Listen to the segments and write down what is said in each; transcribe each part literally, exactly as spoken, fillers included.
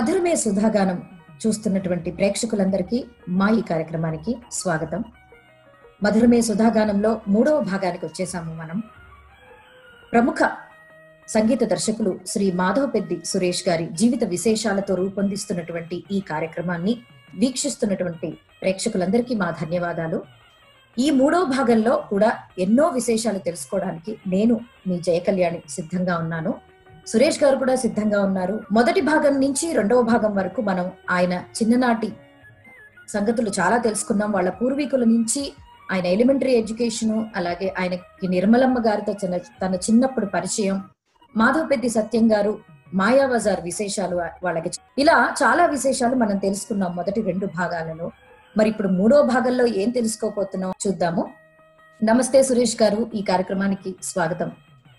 మధురమే సుధాగానం చూస్తున్నటువంటి ప్రేక్షకులందరికీ మా ఈ కార్యక్రమానికి స్వాగతం. మధురమే సుధాగానంలో మూడవ భాగానికి వచ్చేసాము మనం. ప్రముఖ సంగీత దర్శకులు శ్రీ మాధవపెద్ది సురేష్ గారి జీవిత విశేషాలతో రూపొందిస్తున్నటువంటి ఈ కార్యక్రమాన్ని వీక్షిస్తున్నటువంటి ప్రేక్షకులందరికీ మా ధన్యవాదాలు. ఈ మూడవ భాగంలో కూడా ఎన్నో విశేషాలు తెలుసుకోవడానికి నేను మీ జయకళ్యాణి సిద్ధంగా ఉన్నాను. సురేష్ గారు కూడా సిద్ధంగా ఉన్నారు. మొదటి భాగం నుంచి రెండవ భాగం వరకు మనం ఆయన చిన్ననాటి సంగతులు చాలా తెలుసుకున్నాం. వాళ్ళ పూర్వీకుల నుంచి ఆయన ఎలిమెంటరీ ఎడ్యుకేషన్, అలాగే ఆయనకి నిర్మలమ్మ గారితో తన చిన్నప్పుడు పరిచయం, మాధవపెద్ది సత్యం గారు మాయాబజార్ విశేషాలు వాళ్ళకి, ఇలా చాలా విశేషాలు మనం తెలుసుకున్నాం మొదటి రెండు భాగాలలో. మరి ఇప్పుడు మూడో భాగంలో ఏం తెలుసుకోబోతున్నాం చూద్దాము. నమస్తే సురేష్ గారు, ఈ కార్యక్రమానికి స్వాగతం.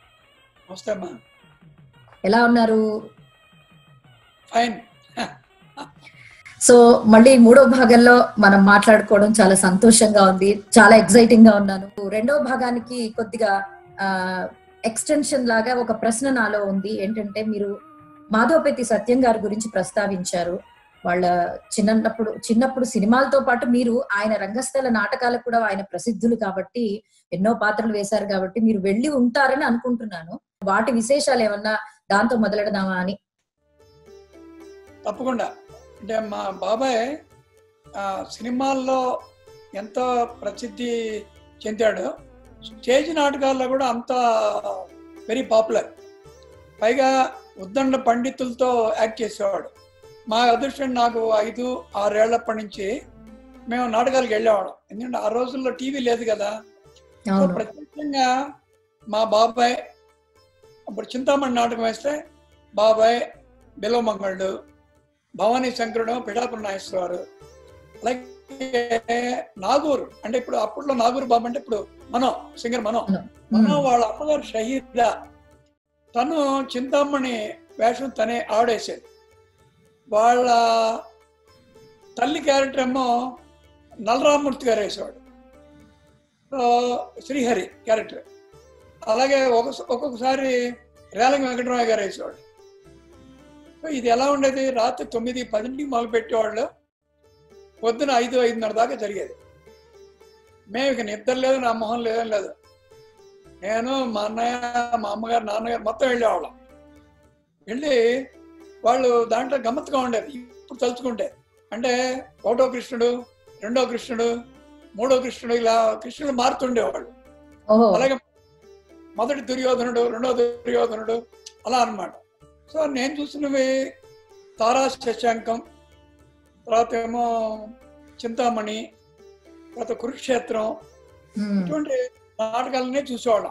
ఎలా ఉన్నారు? ఫైన్. సో మళ్ళీ మూడో భాగంలో మనం మాట్లాడుకోవడం చాలా సంతోషంగా ఉంది, చాలా ఎక్సైటింగ్ గా ఉన్నాను. రెండో భాగానికి కొద్దిగా ఆ ఎక్స్టెన్షన్ లాగా ఒక ప్రశ్న నాలో ఉంది. ఏంటంటే, మీరు మాధవపెద్ది సత్యం గారి గురించి ప్రస్తావించారు. వాళ్ళ చిన్నప్పుడు చిన్నప్పుడు సినిమాలతో పాటు మీరు ఆయన రంగస్థల నాటకాలకు కూడా ఆయన ప్రసిద్ధులు కాబట్టి, ఎన్నో పాత్రలు వేశారు కాబట్టి మీరు వెళ్ళి ఉంటారని అనుకుంటున్నాను. వాటి విశేషాలు ఏమన్నా దాంతో మొదలెడదామా అని. తప్పకుండా. అంటే మా బాబాయ్ సినిమాల్లో ఎంతో ప్రసిద్ధి చెందాడు, స్టేజ్ నాటకాల్లో కూడా అంత వెరీ పాపులర్. పైగా ఉద్దండ పండితులతో యాక్ట్ చేసేవాడు. మా అదృష్టం, నాకు ఐదు ఆరేళ్లప్పటి నుంచి మేము నాటకాలకు వెళ్ళేవాళ్ళం. ఎందుకంటే ఆ రోజుల్లో టీవీ లేదు కదా. సో ప్రత్యేకంగా మా బాబాయ్ అప్పుడు చింతామణి నాటకం వేస్తే బాబాయ్, బిలవమంగళుడు, భవానీ శంకరుడు, పిఠాపురం నాగేశ్వరరావు, అలాగే నాగూరు, అంటే ఇప్పుడు అప్పట్లో నాగూరు బాబు అంటే ఇప్పుడు మనో సింగర్ మనో మనో వాళ్ళ అమ్మగారు షహీదా, తను చింతామణి వేషం తనే ఆడేసేది. వాళ్ళ తల్లి క్యారెక్టర్ ఏమో నలరామూర్తి గారు వేసేవాడు, శ్రీహరి క్యారెక్టర్. అలాగే ఒక ఒక్కొక్కసారి రేలంగి వెంకటరామయ్య గారు వేసేవాడు. ఇది ఎలా ఉండేది, రాత్రి తొమ్మిది పదింటికి మొదలు పెట్టేవాళ్ళు, పొద్దున ఐదు ఐదున్నర దాకా జరిగేది. మేము ఇక నిద్ర లేదు, నా మొహం లేదని లేదు. నేను, మా అన్నయ్య, మా అమ్మగారు, నాన్నగారు మొత్తం వెళ్ళేవాళ్ళం. వెళ్ళి వాళ్ళు దాంట్లో గమ్మత్తుగా ఉండేది ఇప్పుడు తలుచుకుంటే. అంటే ఒకటో కృష్ణుడు, రెండో కృష్ణుడు, మూడో కృష్ణుడు, ఇలా కృష్ణుడు మారుతుండేవాళ్ళు. అలాగే మొదటి దుర్యోధనుడు, రెండో దుర్యోధనుడు, అలా అన్నమాట. సో నేను చూసినవి తారా శశాంకం, తర్వాత ఏమో చింతామణి, తర్వాత కురుక్షేత్రం, ఇటువంటి నాటకాలనే చూసేవాళ్ళం.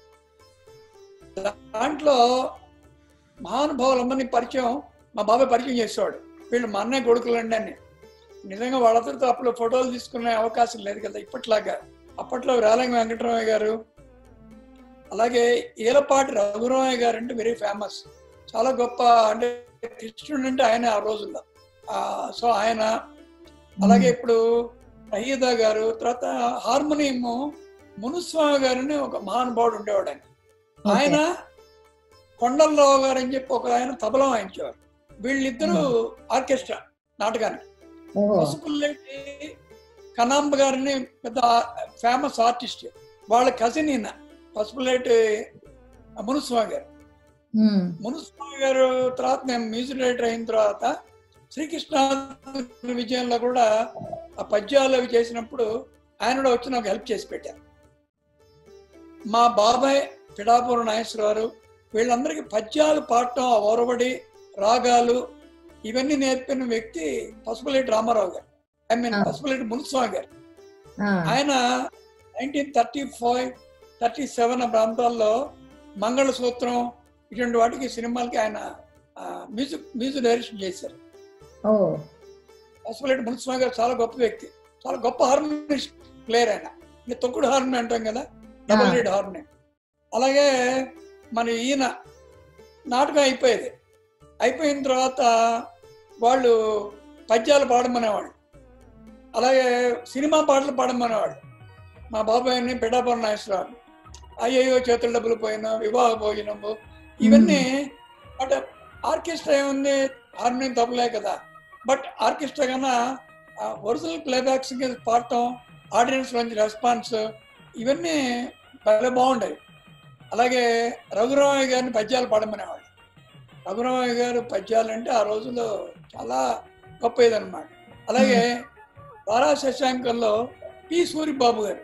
దాంట్లో మహానుభావులందరినీ పరిచయం మా బాబాయ్ పరిచయం చేసేవాడు. వీళ్ళు మా అన్నయ్య కొడుకులండి అని. నిజంగా వాళ్ళతో అప్పుడు ఫోటోలు తీసుకునే అవకాశం లేదు కదా ఇప్పట్లాగా. అప్పట్లో రేలంగి వెంకటరామయ్య గారు, అలాగే ఈలపాటి రఘురామయ్య గారు అంటే వెరీ ఫేమస్, చాలా గొప్ప, అంటే కృష్ణుడు అంటే ఆయన ఆ రోజుల్లో. సో ఆయన, అలాగే ఇప్పుడు అయ్యదా గారు, తర్వాత హార్మోనియం మునుస్వామి గారిని ఒక మహానుభావుడు ఉండేవాడు. ఆయన ఆయన కొండలరావు గారు అని చెప్పి ఒక ఆయన తబలా వాయించేవారు. వీళ్ళిద్దరూ ఆర్కెస్ట్రా నాటకానికి. పసుపుల్లేటి కనాంబ గారిని పెద్ద ఫేమస్ ఆర్టిస్ట్, వాళ్ళ కజిన్ ఈయన పసుపులేటి మునుస్వామి గారు. మునుస్వామి గారు తర్వాత నేను మ్యూజిక్ డైరెక్టర్ అయిన తర్వాత శ్రీకృష్ణ విజయంలో కూడా ఆ పద్యాలు అవి చేసినప్పుడు ఆయన కూడా వచ్చి నాకు హెల్ప్ చేసి పెట్టారు. మా బాబాయ్, పిఠాపురం నాగేశ్వరరావు, వీళ్ళందరికీ పద్యాలు పాడటం, ఆ ఒరవడి, రాగాలు ఇవన్నీ నేర్పిన వ్యక్తి పసుపులేటి రామారావు గారు, ఐ మీన్ పసుపులేటి మునుస్వామి గారు. ఆయన nineteen thirty five thirty seven ఆ ప్రాంతాల్లో మంగళసూత్రం ఇటువంటి వాటికి సినిమాలకి ఆయన మ్యూజిక్ మ్యూజిక్ డైరెక్షన్ చేశారు. పసుపులేటి మునుస్వామి గారు చాలా గొప్ప వ్యక్తి, చాలా గొప్ప హార్మోనిస్ట్ ప్లేయర్. ఆయన ఇంకా తొక్కుడు హార్మోని అంటాం కదా, డబుల్ రీడ్ హార్మోని. అలాగే మన ఈయన నాటకం అయిపోయేది. అయిపోయిన తర్వాత వాళ్ళు పద్యాలు పాడమనేవాళ్ళు, అలాగే సినిమా పాటలు పాడమనేవాళ్ళు. మా బాబాయ్ని పిఠాపురం నాగేశ్వరరావు, అయ్యయ్యో చేతుల డబ్బులు పోయినా, వివాహ భోజనము, ఇవన్నీ. అంటే ఆర్కెస్ట్రా ఏముంది, హార్మోనియం తప్పలే కదా, బట్ ఆర్కెస్ట్రా కన్నా ఒరిజినల్ ప్లేబ్యాక్స్ పాడటం, ఆడియన్స్ నుంచి రెస్పాన్స్, ఇవన్నీ భలే బాగుండేవి. అలాగే రఘురామయ్య గారిని పద్యాలు పాడమనేవాళ్ళు. రఘురామయ్య గారు పద్యాలు అంటే ఆ రోజుల్లో చాలా గొప్ప ఇదనమాట. అలాగే వారా శశాంకంలో పి సూరిబాబు గారు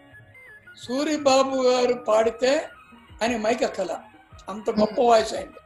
సూరిబాబు గారు పాడితే ఆయన మైక్ ఎక్కల, అంత గొప్ప వాయిస్ అయింది.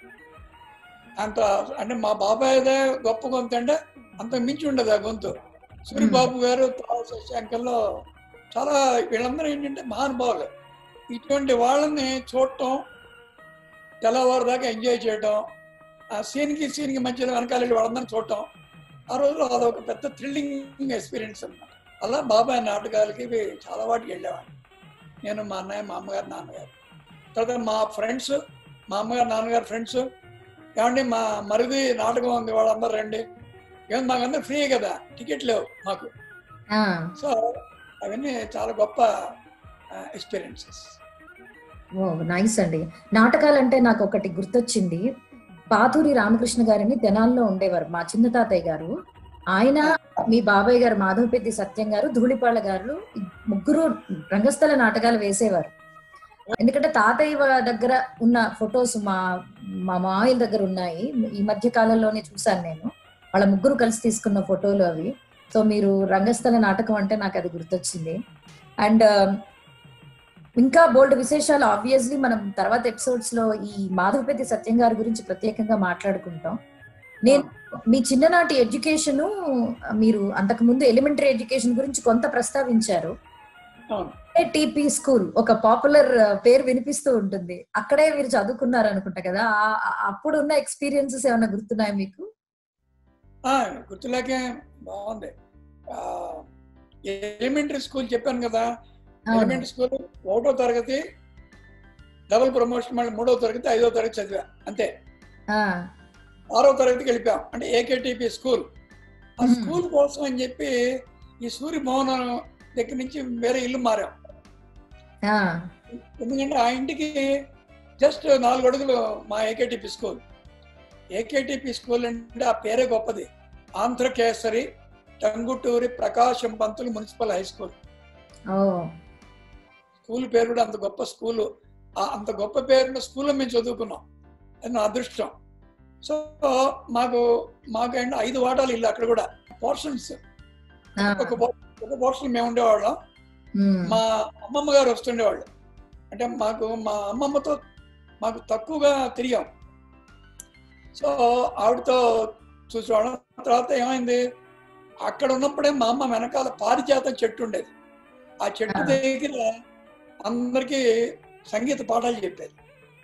అంత అంటే మా బాబాయ్దే గొప్ప గొంతు అంటే అంత మించి ఉండదు ఆ గొంతు. సూరిబాబు గారు శశాంకంలో చాలా, వీళ్ళందరూ ఏంటంటే మహానుభావులు. ఇటువంటి వాళ్ళని చూడటం, తెల్లవారు దాకా ఎంజాయ్ చేయటం, ఆ సీన్కి సీన్కి మధ్యలో వెనకాల వెళ్ళి వాళ్ళందరినీ చూడటం, ఆ రోజులో అదొక పెద్ద థ్రిల్లింగ్ ఎక్స్పీరియన్స్ అన్నమాట. అలా బాబాయ్ నాటకాలకి చాలా వాటికి వెళ్ళేవాడిని నేను, మా అన్నయ్య, మా అమ్మగారు, నాన్నగారు. తర్వాత మా ఫ్రెండ్స్, మా అమ్మగారు నాన్నగారు ఫ్రెండ్స్, ఏమండి మా మరిది నాటకం ఉంది వాళ్ళందరూ రండి, ఏమన్నా మాకందరూ ఫ్రీ కదా, టికెట్ లేవు మాకు. సో అవన్నీ చాలా గొప్ప ఎక్స్పీరియన్సెస్. ఓ నైస్ అండి. నాటకాలంటే నాకు ఒకటి గుర్తొచ్చింది. పాతూరి రామకృష్ణ గారిని తెనాల్లో ఉండేవారు మా చిన్న తాతయ్య గారు. ఆయన, మీ బాబాయ్ గారు మాధవపెద్ది సత్యం గారు, ధూళిపాళ్ళ గారు, ముగ్గురు రంగస్థల నాటకాలు వేసేవారు. ఎందుకంటే తాతయ్య దగ్గర ఉన్న ఫొటోస్ మా మా మావయ్య దగ్గర ఉన్నాయి. ఈ మధ్య కాలంలోనే చూసాను నేను వాళ్ళ ముగ్గురు కలిసి తీసుకున్న ఫోటోలు అవి. సో మీరు రంగస్థల నాటకం అంటే నాకు అది గుర్తొచ్చింది. అండ్ ఇంకా బోల్డ్ విశేషాలు ఆబ్వియస్లీ మనం తర్వాత ఎపిసోడ్స్ లో ఈ మాధవపెద్ది సత్యం గారి గురించి ప్రత్యేకంగా మాట్లాడుకుంటాం. నేను మీ చిన్ననాటి ఎడ్యుకేషన్, మీరు అంతకు ముందు ఎలిమెంటరీ ఎడ్యుకేషన్ గురించి కొంత ప్రస్తావించారు. టిపి స్కూల్ ఒక పాపులర్ పేరు వినిపిస్తూ ఉంటుంది, అక్కడే మీరు చదువుకున్నారు అనుకుంటా కదా. అప్పుడు ఉన్న ఎక్స్పీరియన్సెస్ ఏమైనా గుర్తున్నాయా మీకు? గుర్తులేకే బాగుంది. ఎలిమెంటరీ స్కూల్ చెప్పాను కదా, ఎలిమెంటరీ స్కూల్ ఒకటో తరగతి డబుల్ ప్రమోషన్, మళ్ళీ మూడో తరగతి ఐదో తరగతి చదివా అంతే. ఆరో తరగతికి వెళ్ళిపోయాం, అంటే ఏకేటిపి స్కూల్. ఆ స్కూల్ కోసం అని చెప్పి ఈ సూర్య భవనం దగ్గర నుంచి వేరే ఇల్లు మారాం. ఎందుకంటే ఆ ఇంటికి జస్ట్ నాలుగు అడుగులు మా ఏకేటిపి స్కూల్. ఏకేటిపి స్కూల్ అంటే ఆ పేరే గొప్పది, Andhrakesari Tanguturi Prakasam Pantulu municipal high school. School పేరు కూడా అంత గొప్ప స్కూలు. అంత గొప్ప పేరున్న స్కూల్లో మేము చదువుకున్నాం, అది నా అదృష్టం. సో మాకు మాకు అంటే ఐదు వాటాలు ఇల్లు, అక్కడ కూడా పోర్షన్స్, ఒక ఒక పోర్షన్ మేము ఉండేవాళ్ళం. మా అమ్మమ్మ గారు వస్తుండేవాళ్ళు, అంటే మాకు మా అమ్మమ్మతో మాకు తక్కువగా తిరిగాం. సో ఆవిడతో చూసేవాళ్ళం. తర్వాత ఏమైంది, అక్కడ ఉన్నప్పుడే మా అమ్మ వెనకాల పారిజాతం చెట్టు ఉండేది. ఆ చెట్టు దగ్గర అందరికీ సంగీత పాఠాలు చెప్పేది.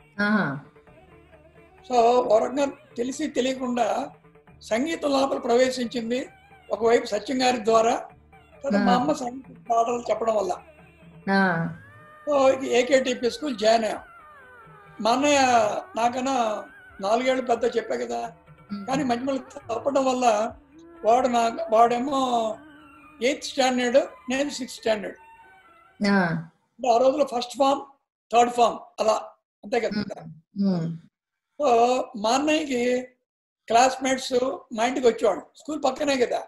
సో ఒక రకంగా తెలిసి తెలియకుండా సంగీతం లోపల ప్రవేశించింది, ఒకవైపు సత్యం గారి ద్వారా, మా అమ్మ సంగీత పాఠాలు చెప్పడం వల్ల. సో ఏకేటిపి స్కూల్ జాయిన్ అయ్యాం. మా అన్నయ్య నాకన్నా నాలుగేళ్ళు పెద్ద చెప్పా కదా, కానీ మధ్య మళ్ళీ తప్పడం వల్ల వాడు నా వాడేమో ఎయిత్ స్టాండర్డ్, నేను సిక్స్త్ స్టాండర్డ్. ఆ రోజులో ఫస్ట్ ఫామ్, థర్డ్ ఫామ్ అలా అంతే కదా. సో మా అన్నయ్యకి క్లాస్మేట్స్ మా ఇంటికి వచ్చేవాడు, స్కూల్ పక్కనే కదా.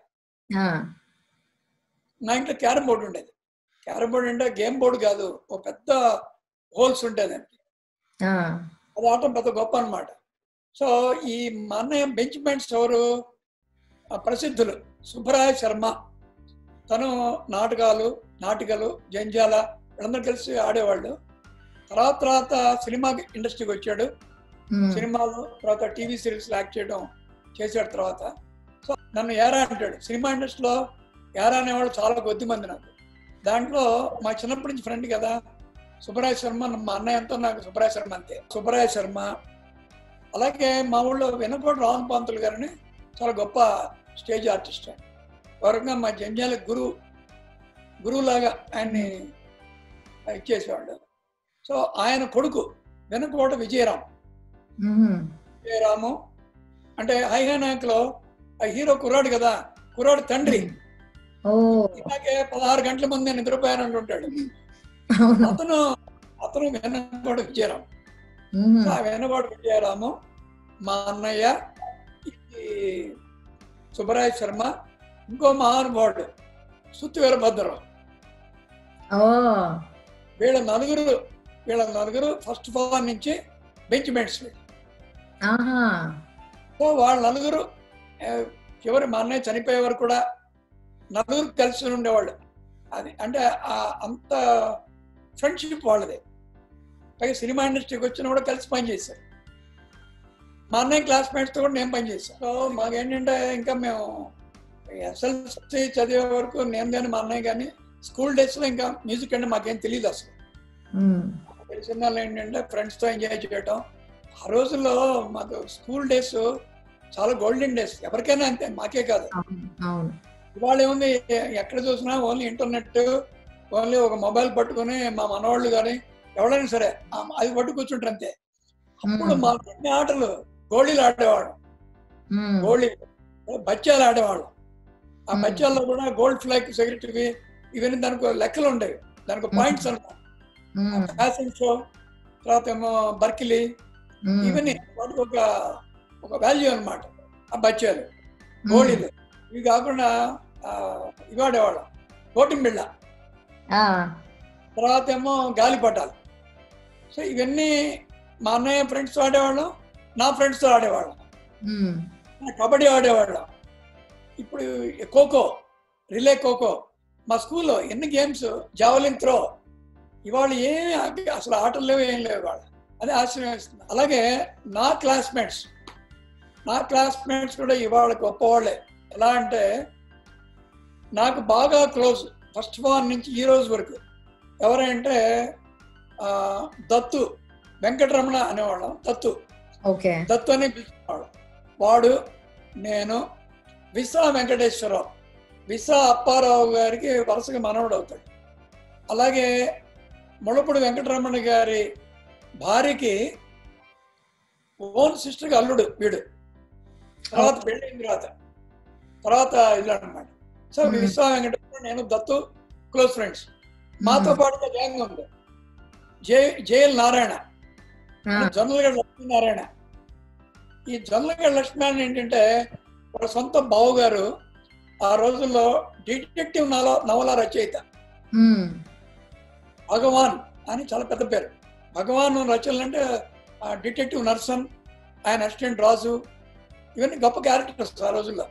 నా ఇంట్లో క్యారమ్ బోర్డు ఉండేది. క్యారమ్ బోర్డు అంటే గేమ్ బోర్డు కాదు, ఒక పెద్ద హోల్స్ ఉంటాయి, అది ఆడటం పెద్ద గొప్ప అనమాట. సో ఈ మా అన్నయ్య బెంచ్ మెంట్స్ ఎవరు, ప్రసిద్ధులు సుబ్బరాయ శర్మ. తను నాటకాలు నాటికలు జంజాల వీళ్ళందరూ కలిసి ఆడేవాళ్ళు. తర్వాత తర్వాత సినిమా ఇండస్ట్రీకి వచ్చాడు, సినిమాలు తర్వాత టీవీ సిరీస్ యాక్ట్ చేయడం చేశాడు. తర్వాత సో నన్ను ఏరా అంటాడు. సినిమా ఇండస్ట్రీలో ఏరా అనేవాళ్ళు చాలా కొద్ది మంది నాకు. దాంట్లో మా చిన్నప్పటి నుంచి ఫ్రెండ్ కదా సుబ్బరాయ శర్మ, మా అన్నయ్య ఎంతో నాకు సుబ్బరాయ శర్మ అంతే. సుబ్బరాయ శర్మ, అలాగే మా ఊళ్ళో వెనకోట రావణ పంతులు గారిని చాలా గొప్ప స్టేజ్ ఆర్టిస్ట్. వరంగా మా జంజాల గురువు గురువులాగా ఆయన్ని ఇచ్చేసేవాళ్ళు. సో ఆయన కొడుకు వెనకోట విజయరాం. విజయరాము అంటే హైహానాయకులో ఆ హీరో కుర్రాడు కదా, కుర్రాడు తండ్రి. ఇలాగే పదహారు గంటల ముందు నేను నిద్రపోయాను అంటుంటాడు. అతను అతను వెనకోట విజయరాం. ఆ వెనకోట విజయరాము, మా అన్నయ్య, సుబ్బరాయ శర్మ, ఇంకో మహానుభావుడు సుత్తి వీరభద్రరావు. వీళ్ళ నలుగురు వీళ్ళ నలుగురు ఫస్ట్ ఫ్లోర్ నుంచి బెంచ్ మేట్స్. సో వాళ్ళ నలుగురు చివరి మా అన్నయ్య చనిపోయే వరకు కూడా నలుగురు కలిసి ఉండేవాళ్ళు. అది అంటే అంత ఫ్రెండ్షిప్ వాళ్ళది. పైగా సినిమా ఇండస్ట్రీకి వచ్చినా కూడా కలిసి పనిచేశారు. మా అన్నయ్య క్లాస్మేట్స్తో కూడా నేను పనిచేశాను. సో మాకేంటంటే ఇంకా మేము ఎస్ఎల్సి చదివే వరకు నేను కానీ మా అన్నయ్య కానీ స్కూల్ డేస్లో ఇంకా మ్యూజిక్ అంటే మాకేం తెలియదు అసలు. తెలిసిన వాళ్ళు ఏంటంటే ఫ్రెండ్స్తో ఎంజాయ్ చేయటం. ఆ రోజుల్లో మాకు స్కూల్ డేస్ చాలా గోల్డెన్ డేస్. ఎవరికైనా అంతే, మాకే కాదు. ఇవాళ ఏముంది, ఎక్కడ చూసినా ఓన్లీ ఇంటర్నెట్, ఓన్లీ ఒక మొబైల్ పట్టుకుని మా మనవాళ్ళు కానీ ఎవరైనా సరే అది పట్టు కూర్చుంటారు అంతే. అప్పుడు మా అన్ని ఆటలు గోళీలు ఆడేవాళ్ళం, గోళీ బచ్చాలు ఆడేవాళ్ళం. ఆ బచ్చాల్లో కూడా గోల్డ్ ఫ్లాగ్ సెక్రటరీ ఇవన్నీ దానికి లెక్కలు ఉండేవి, దానికి పాయింట్స్ అనమాట. ఫ్యాషన్ షో, తర్వాత ఏమో బర్కిలీ, ఇవన్నీ వాటికి ఒక ఒక వాల్యూ అనమాట. ఆ బచ్చాలు, గోళీలు, ఇవి కాకుండా ఇవి ఆడేవాళ్ళం, కోటింగ్ బిళ్ళ, తర్వాత ఏమో గాలిపటాలు. సో ఇవన్నీ మా అన్నయ్య ఫ్రెండ్స్తో ఆడేవాళ్ళం, నా ఫ్రెండ్స్తో ఆడేవాళ్ళం. కబడ్డీ ఆడేవాళ్ళం. ఇప్పుడు ఖోఖో, రిలే ఖోఖో, మా స్కూల్లో ఎన్ని గేమ్స్, జావలిన్ త్రో. ఇవాళ ఏమి అసలు ఆటలు లేవు, ఏం లేవు ఇవాళ. అదే ఆశ్చర్యం వేస్తుంది. అలాగే నా క్లాస్మేట్స్ నా క్లాస్మేట్స్ కూడా ఇవాళ గొప్పవాళ్ళే. ఎలా అంటే నాకు బాగా క్లోజ్ ఫస్ట్ వన్ నుంచి ఈ రోజు వరకు ఎవరంటే దత్తు వెంకటరమణ అనేవాళ్ళం. దత్తు దత్తు అని పిలుచుకునేవాళ్ళం. వాడు, నేను, విసా వెంకటేశ్వరరావు, విసా అప్పారావు గారికి వరుసగా మనవడు అవుతాడు. అలాగే ముళపూడి వెంకటరమణ గారి భార్యకి ఓన్ సిస్టర్కి అల్లుడు వీడు. తర్వాత పెళ్ళైన తర్వాత తర్వాత ఇలా అనమాట. సో విశ్వ వెంకటరమణ, నేను, దత్తు క్లోజ్ ఫ్రెండ్స్. మాతో పాటుగా గ్యాంగ్ ఉంది. J J L Narayana, Jonnalagadda Lakshminarayana. ఈ జొన్నలగడ్డ లక్ష్మీనారాయణ ఏంటంటే వాళ్ళ సొంత బావగారు ఆ రోజుల్లో డిటెక్టివ్ నవల నవల రచయిత. భగవాన్ అని చాలా పెద్ద పేరు. భగవాన్ రచనలు అంటే డిటెక్టివ్ నర్సన్, ఆయన అసిస్టెంట్ రాజు, ఇవన్నీ గొప్ప క్యారెక్టర్స్ ఆ రోజుల్లో.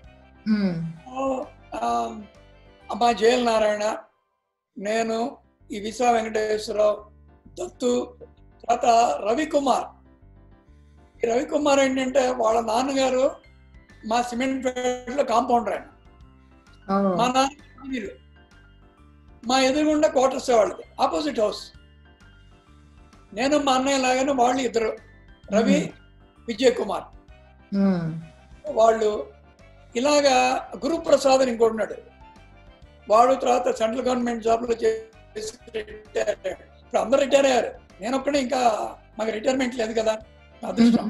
అమ్మా జేఎల్ నారాయణ, నేను, ఈ విసా వెంకటేశ్వరరావు, దత్తు, తర్వాత రవికుమార్. ఈ రవికుమార్ ఏంటంటే వాళ్ళ నాన్నగారు మా సిమెంట్ ఫ్యాక్టరీలో కాంపౌండర్. ఆయన మా నాన్న మా ఎదురుగుండా క్వార్టర్స్ వాళ్ళది, ఆపోజిట్ హౌస్. నేను మా అన్నయ్య లాగానే వాళ్ళు ఇద్దరు, రవి, విజయ్ కుమార్. వాళ్ళు ఇలాగా గురుప్రసాద్ అని ఇంకోటిన్నాడు. వాడు తర్వాత సెంట్రల్ గవర్నమెంట్ జాబ్లో చేసి రిటైర్ అయ్యాడు. ఇప్పుడు అందరు రిటైర్ అయ్యారు, నేను ఒక్కడే ఇంకా మాకు రిటైర్మెంట్ లేదు కదా, అదృష్టం.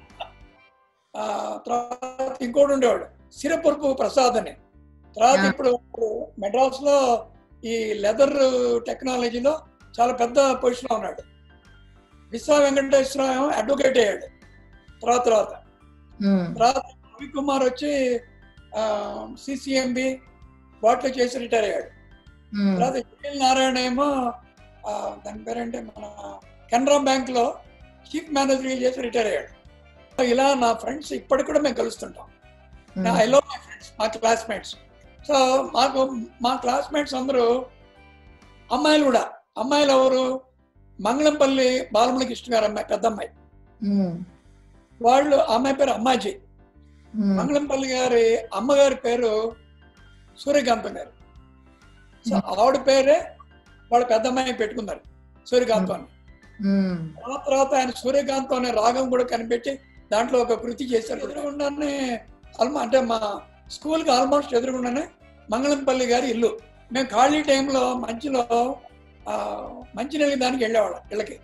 తర్వాత ఇంకోటి ఉండేవాడు సిరపురపు ప్రసాద్ అని. తర్వాత ఇప్పుడు మెడ్రాస్ లో ఈ లెదర్ టెక్నాలజీలో చాలా పెద్ద పొజిషన్ లో ఉన్నాడు. విశ్వ వెంకటేశ్వరరావు అడ్వకేట్ అయ్యాడు. తర్వాత తర్వాత తర్వాత రవికుమార్ వచ్చి సిసిఎంబి వాటిలో చేసి రిటైర్ అయ్యాడు. తర్వాత జేఎల్ నారాయణ ఏమో దాని పేరంటే మన కెనరా బ్యాంక్ లో చీఫ్ మేనేజర్ చేసి రిటైర్ అయ్యాడు. ఇలా నా ఫ్రెండ్స్ ఇప్పటికి కూడా మేము కలుస్తుంటాం. ఐ లవ్ మై ఫ్రెండ్స్, మా క్లాస్మేట్స్. సో మాకు మా క్లాస్మేట్స్ అందరూ అమ్మాయిలు కూడా. అమ్మాయిలు ఎవరు? మంగళంపల్లి బాలముల కృష్ణ గారు అమ్మాయి, పెద్ద అమ్మాయి. వాళ్ళు అమ్మాయి పేరు అమ్మాజీ. మంగళంపల్లి గారి అమ్మగారి పేరు సూర్యకాంతం గారు. సో ఆవిడ పేరే వాళ్ళ పెద్ద అమ్మాయి పెట్టుకున్నారు, సూర్యకాంతం అని. ఆ తర్వాత ఆయన సూర్యకాంతం అనే రాగం కూడా కనిపెట్టి దాంట్లో ఒక కృతి చేశారు. ఎదురుగుండానే ఆల్మో అంటే మా స్కూల్కి ఆల్మోస్ట్ ఎదురుగుండానే మంగళంపల్లి గారి ఇల్లు. మేము ఖాళీ టైంలో మంచిలో మంచినీళ్ళకి దానికి వెళ్ళేవాళ్ళం ఇళ్ళకి.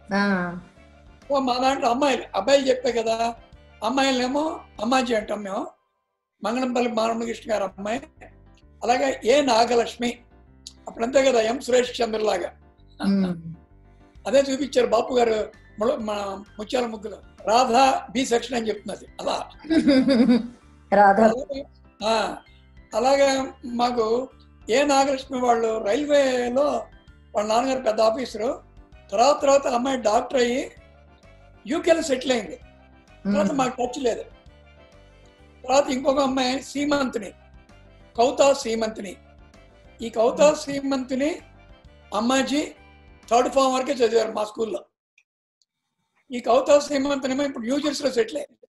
మా దాంట్లో అమ్మాయిలు అబ్బాయిలు చెప్పే కదా, అమ్మాయిలేమో అమ్మాజీ అంటాం మేము. మంగళంపల్లి బాలకృష్ణ గారు అమ్మాయి, అలాగే ఏ నాగలక్ష్మి, అప్పుడంతే కదా ఎం సురేష్ చంద్రలాగా. అదే చూపించారు బాపు గారు మన ముత్యాల ముగ్గులో. రాధా బి సెక్షన్ అని చెప్తున్నది. అలా రాధా అలాగే ఆ, అలాగే మాకు ఏ నాగలక్ష్మి వాళ్ళు రైల్వేలో వాళ్ళ నాన్నగారు పెద్ద ఆఫీసరు. తర్వాత తర్వాత అమ్మాయి డాక్టర్ అయ్యి యూకేలో సెటిల్ అయింది. తర్వాత మాకు టచ్ లేదు. తర్వాత ఇంకొక అమ్మాయి సీమంతిని, కౌతా సీమంతిని. ఈ కౌతా సీమంతిని అమ్మాజీ థర్డ్ ఫార్మ్ వరకే చదివారు మా స్కూల్లో. ఈ కౌతా సీమంతినేమో ఇప్పుడు న్యూ జెర్సీలో సెటిల్ అయింది.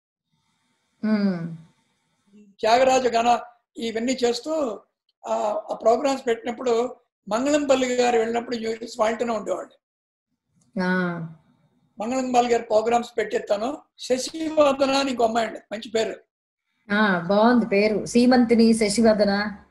త్యాగరాజ గణ ఇవన్నీ చేస్తూ ఆ ప్రోగ్రామ్స్ పెట్టినప్పుడు మంగళంపల్లి గారు వెళ్ళినప్పుడు న్యూ జెర్సీ వాళ్ళతోనే ఉండేవాళ్ళు. మంగళంపల్లి గారు ప్రోగ్రామ్స్ పెట్టేస్తాను. శశివర్ధన అని ఇంకో అమ్మాయి అండి, మంచి పేరు. బాగుంది పేరు, సీమంతిని శశివర్ధన.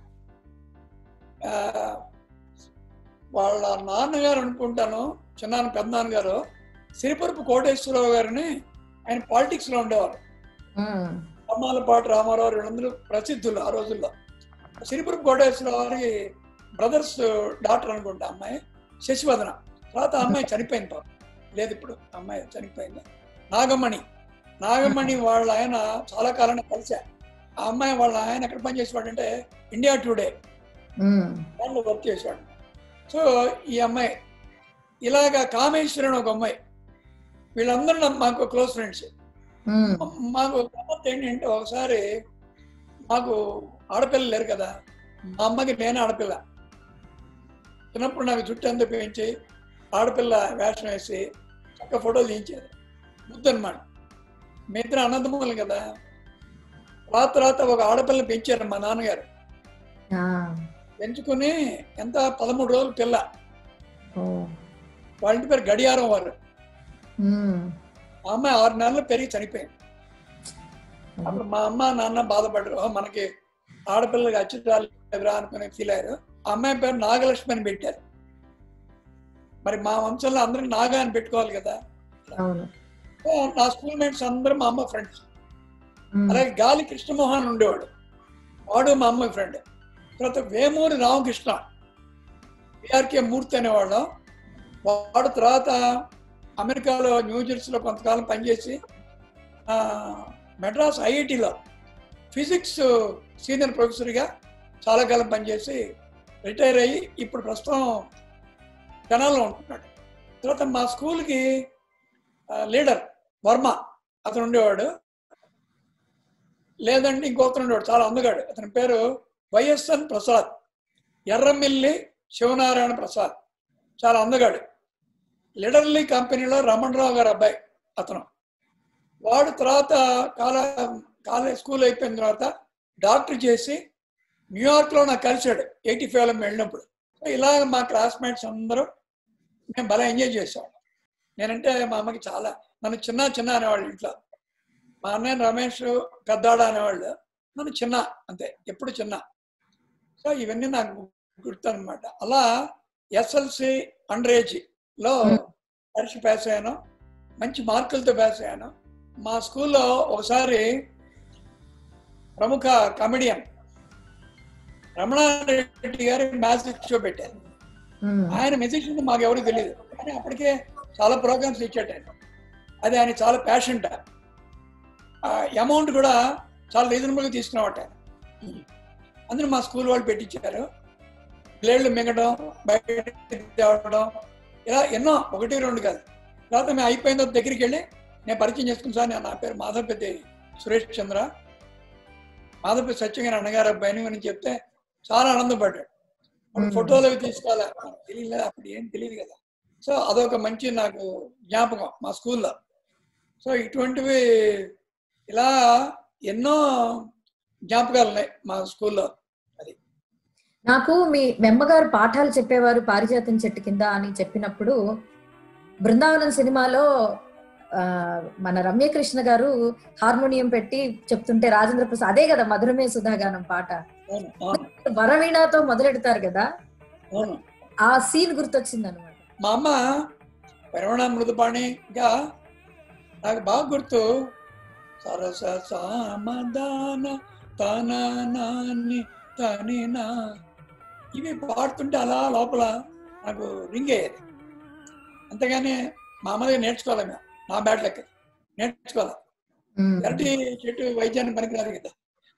వాళ్ళ నాన్నగారు అనుకుంటాను, చిన్నాన్న పెద్ద నాన్నగారు సిరిపురపు కోటేశ్వరరావు గారిని, ఆయన పాలిటిక్స్ లో ఉండేవారు. అమ్మాలపాటి రామారావు వీళ్ళందరూ ప్రసిద్ధులు ఆ రోజుల్లో. సిరిపురపు కోటేశ్వరరావు గారి బ్రదర్స్ డాక్టర్ అనుకుంటా అమ్మాయి శశివర్ధన. తర్వాత అమ్మాయి చనిపోయింది, పాపం లేదు ఇప్పుడు, అమ్మాయి చనిపోయింది. నాగమణి, నాగమణి వాళ్ళ ఆయన చాలా కాలం కలిసా. ఆ అమ్మాయి వాళ్ళ ఆయన ఎక్కడ పనిచేసేవాడు అంటే ఇండియా టుడే వాళ్ళు వర్క్ చేసేవాడు. సో ఈ అమ్మాయి ఇలాగా కామేశ్వరన్ ఒక అమ్మాయి, వీళ్ళందరూ మాకు క్లోజ్ ఫ్రెండ్స్. మాకు గమ్మత్తు ఏంటంటే ఒకసారి మాకు ఆడపిల్ల లేరు కదా, మా అమ్మకి నేనే ఆడపిల్ల. చిన్నప్పుడు నాకు జుట్టు అంతా పెంచి ఆడపిల్ల వేషం వేసి చక్క ఫోటోలు తీయించేది, ముద్దు అనమాట. మీ ఇద్దరు అనంతమూలం కదా. తర్వాత తర్వాత ఒక ఆడపిల్ల పెంచారు మా నాన్నగారు. పెంచుకుని ఎంత పదమూడు రోజులు పిల్ల, వాళ్ళ ఇంటి పేరు గడియారం వారు. మా అమ్మాయి ఆరు నెలలు పెరిగి చనిపోయింది. అప్పుడు మా అమ్మ నాన్న బాధపడ్డారు, మనకి ఆడపిల్లకి అచ్చుతారా అనుకుని ఫీల్ అయ్యారు. ఆ అమ్మాయి పేరు నాగలక్ష్మి అని పెట్టారు. మరి మా వంశంలో అందరూ నాగా అని పెట్టుకోవాలి కదా. నా స్కూల్ మేట్స్ అందరూ మా అమ్మ ఫ్రెండ్స్. అలాగే గాలి కృష్ణమోహన్ ఉండేవాడు, వాడు మా అమ్మ ఫ్రెండ్. తర్వాత వేమూరి రామకృష్ణ, బిఆర్కే మూర్తి అనేవాడు, వాడు తర్వాత అమెరికాలో న్యూ జెర్సీలో కొంతకాలం పనిచేసి మెడ్రాస్ ఐఐటిలో ఫిజిక్స్ సీనియర్ ప్రొఫెసర్గా చాలా కాలం పనిచేసి రిటైర్ అయ్యి ఇప్పుడు ప్రస్తుతం జనాల్లో ఉంటున్నాడు. తర్వాత మా స్కూల్కి లీడర్ వర్మ అతను ఉండేవాడు. లేదంటే ఇంకొకరు ఉండేవాడు, చాలా అందగాడు. అతని పేరు వైఎస్ఎన్ ప్రసాద్, ఎర్రమిల్లి శివనారాయణ ప్రసాద్, చాలా అందగాడు. లిడర్లీ కంపెనీలో రమణరావు గారు అబ్బాయి అతను. వాడు తర్వాత కాల కాలేజ్ స్కూల్ అయిపోయిన తర్వాత డాక్టర్ చేసి న్యూయార్క్లో నాకు కలిశాడు ఎయిటీ ఫైవ్లో వెళ్ళినప్పుడు. ఇలాగ మా క్లాస్మేట్స్ అందరూ మేము బాగా ఎంజాయ్ చేసాం. నేనంటే మా అమ్మకి చాలా, నన్ను చిన్న చిన్న అనేవాళ్ళు ఇంట్లో. మా అన్నయ్య రమేష్ పెద్దాడ అనేవాళ్ళు, నన్ను చిన్న అంతే, ఎప్పుడు చిన్న. సో ఇవన్నీ నాకు గుర్తు అనమాట. అలా ఎస్ఎల్సి అండర్ ఏజ్లో పరీక్ష పాస్ అయ్యాను, మంచి మార్కులతో పాస్ అయ్యాను. మా స్కూల్లో ఒకసారి ప్రముఖ కమెడియన్ రమణారెడ్డి గారి మ్యాజిక్ షో పెట్టారు. ఆయన మ్యూజిషియన్ మాకు ఎవరికి తెలియదు, కానీ అప్పటికే చాలా ప్రోగ్రామ్స్ ఇచ్చాడు ఆయన. అది ఆయన చాలా ప్యాషన్ట. అమౌంట్ కూడా చాలా రీజనబుల్గా తీసుకున్నామట. అందరూ మా స్కూల్ వాళ్ళు పెట్టించారు. ప్లేట్లు మింగడం, బయట తేవడం, ఇలా ఎన్నో, ఒకటి రెండు కాదు. తర్వాత మేము అయిపోయిన తర్వాత దగ్గరికి వెళ్ళి నేను పరిచయం చేసుకుని, సార్ నా పేరు మాధవపతి సురేష్ చంద్ర, మాధవపతి సత్యగారి అన్నగారు అబ్బాయిని అని చెప్తే చాలా ఆనందపడ్డాడు. ఫోటోలు అవి తీసుకోవాలి, తెలియలేదు అప్పుడు, ఏం తెలియదు కదా. సో అదొక మంచి నాకు జ్ఞాపకం మా స్కూల్లో. సో ఇటువంటివి ఇలా ఎన్నో జ్ఞాపకాలు ఉన్నాయి మా స్కూల్లో. అది నాకు మీ మెమ్మగారు పాఠాలు చెప్పేవారు పారిజాతం చెట్టు కింద అని చెప్పినప్పుడు, బృందావనం సినిమాలో ఆ మన రమ్యకృష్ణ గారు హార్మోనియం పెట్టి చెప్తుంటే రాజేంద్ర ప్రసాద్, అదే కదా మధురమే సుధాగానం పాట, వరవీణతో మొదలెడతారు కదా, ఆ సీన్ గుర్తొచ్చింది అనమాట. మా అమ్మ వరవణ మృదుపాణిగా నాకు బాగా గుర్తు. సరస సామదాన తన నాని తనినా ఇవి పాడుతుంటే అలా లోపల నాకు రింగ్ అయ్యేది. అంతేగాని మా అమ్మ దగ్గర నేర్చుకోవాలి, మేము నా బ్యాట్ లెక్క నేర్చుకోవాలి. ఎరటి చెట్టు వైద్యాన్ని పనికిరాదు కదా.